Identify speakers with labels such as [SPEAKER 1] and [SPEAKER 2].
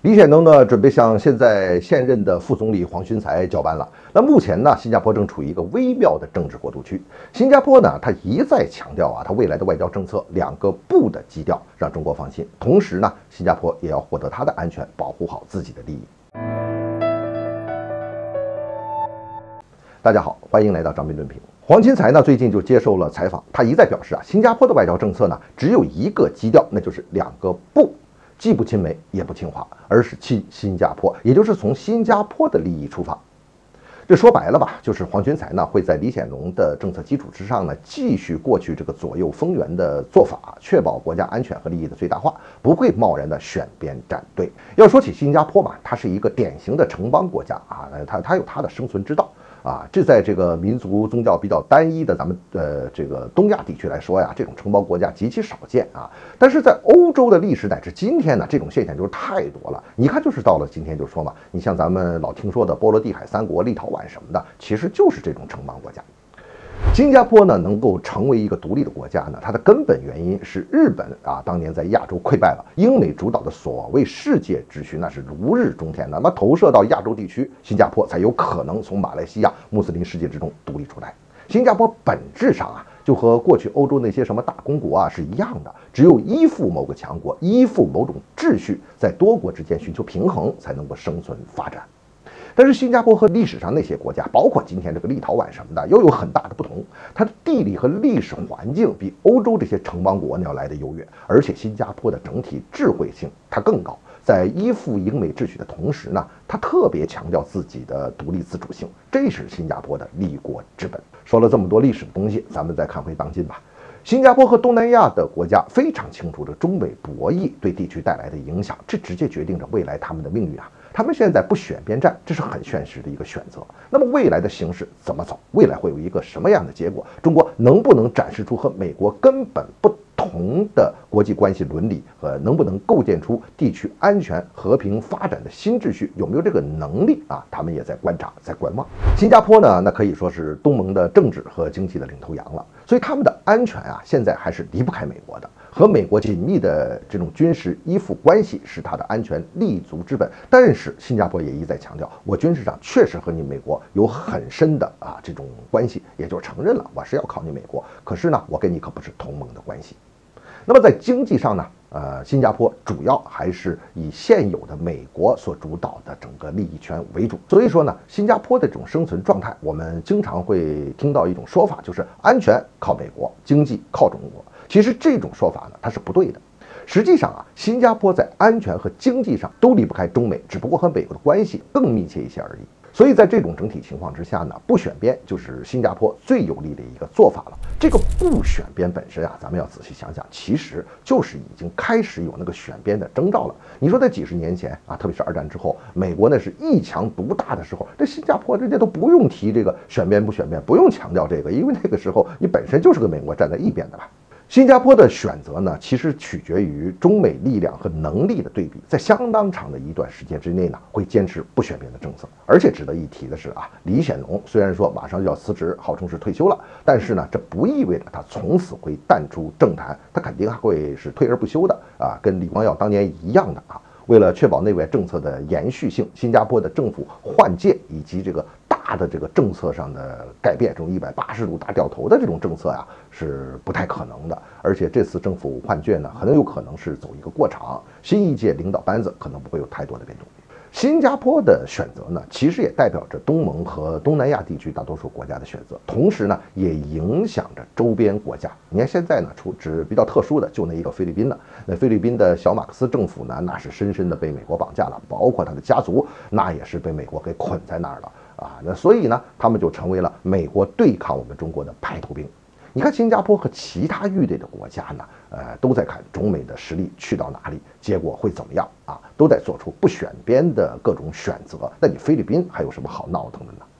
[SPEAKER 1] 李显龙呢，准备向现任的副总理黄循财交班了。那目前呢，新加坡正处于一个微妙的政治过渡区。新加坡呢，他一再强调他未来的外交政策两个不的基调，让中国放心。同时呢，新加坡也要获得他的安全，保护好自己的利益。大家好，欢迎来到张斌论评。黄循财呢，最近就接受了采访，他一再表示新加坡的外交政策呢，只有一个基调，那就是两个不。既不亲美也不亲华，而是亲新加坡，也就是从新加坡的利益出发。这说白了吧，就是黄循财呢会在李显龙的政策基础之上呢，继续过去这个左右逢源的做法，确保国家安全和利益的最大化，不会贸然的选边站队。要说起新加坡嘛，它是一个典型的城邦国家它有它的生存之道。这在这个民族宗教比较单一的咱们这个东亚地区来说这种城邦国家极其少见但是在欧洲的历史乃至今天呢，这种现象就是太多了。你看，就是到了今天就说嘛，你像咱们老听说的波罗的海三国、立陶宛什么的，其实就是这种城邦国家。新加坡呢能够成为一个独立的国家呢，它的根本原因是日本当年在亚洲溃败了，英美主导的所谓世界秩序那是如日中天的，那么投射到亚洲地区，新加坡才有可能从马来西亚穆斯林世界之中独立出来。新加坡本质上就和过去欧洲那些什么大公国是一样的，只有依附某个强国，依附某种秩序，在多国之间寻求平衡，才能够生存发展。但是新加坡和历史上那些国家，包括今天这个立陶宛什么的，又有很大的不同。它的地理和历史环境比欧洲这些城邦国要来的优越，而且新加坡的整体智慧性它更高。在依附英美秩序的同时呢，它特别强调自己的独立自主性，这是新加坡的立国之本。说了这么多历史的东西，咱们再看回当今吧。新加坡和东南亚的国家非常清楚这中美博弈对地区带来的影响，这直接决定着未来他们的命运他们现在不选边站，这是很现实的一个选择。那么未来的形势怎么走？未来会有一个什么样的结果？中国能不能展示出和美国根本不同的国际关系伦理，和能不能构建出地区安全和平发展的新秩序？有没有这个能力他们也在观察，在观望。新加坡呢，那可以说是东盟的政治和经济的领头羊了，所以他们的安全现在还是离不开美国的。和美国紧密的这种军事依附关系是它的安全立足之本，但是新加坡也一再强调，我军事上确实和你美国有很深的这种关系，也就承认了我是要靠你美国，可是呢，我跟你可不是同盟的关系。那么在经济上呢，新加坡主要还是以现有的美国所主导的整个利益圈为主，所以说呢，新加坡的这种生存状态，我们经常会听到一种说法，就是安全靠美国，经济靠中国。其实这种说法呢，它是不对的。实际上新加坡在安全和经济上都离不开中美，只不过和美国的关系更密切一些而已。所以在这种整体情况之下呢，不选边就是新加坡最有利的一个做法了。这个不选边本身咱们要仔细想想，其实就是已经开始有那个选边的征兆了。你说在几十年前特别是二战之后，美国那是一强独大的时候，这新加坡人家都不用提这个选边不选边，不用强调这个，因为那个时候你本身就是跟美国站在一边的吧。新加坡的选择呢，其实取决于中美力量和能力的对比，在相当长的一段时间之内呢，会坚持不选边的政策。而且值得一提的是李显龙虽然说马上就要辞职，号称是退休了，但是呢，这不意味着他从此会淡出政坛，他肯定还会是退而不休的跟李光耀当年一样的为了确保内外政策的延续性，新加坡的政府换届以及这个大的这个政策上的改变，这种180度大掉头的这种政策是不太可能的。而且这次政府换届呢，很有可能是走一个过场，新一届领导班子可能不会有太多的变动。新加坡的选择呢，其实也代表着东盟和东南亚地区大多数国家的选择，同时呢，也影响着周边国家。你看现在呢，只比较特殊的就那一个菲律宾了。那菲律宾的小马克思政府呢，那是深深的被美国绑架了，包括他的家族，那也是被美国给捆在那儿了那所以呢，他们就成为了美国对抗我们中国的排头兵。你看新加坡和其他域内的国家呢，都在看中美的实力去到哪里，结果会怎么样都在做出不选边的各种选择。那你菲律宾还有什么好闹腾的呢？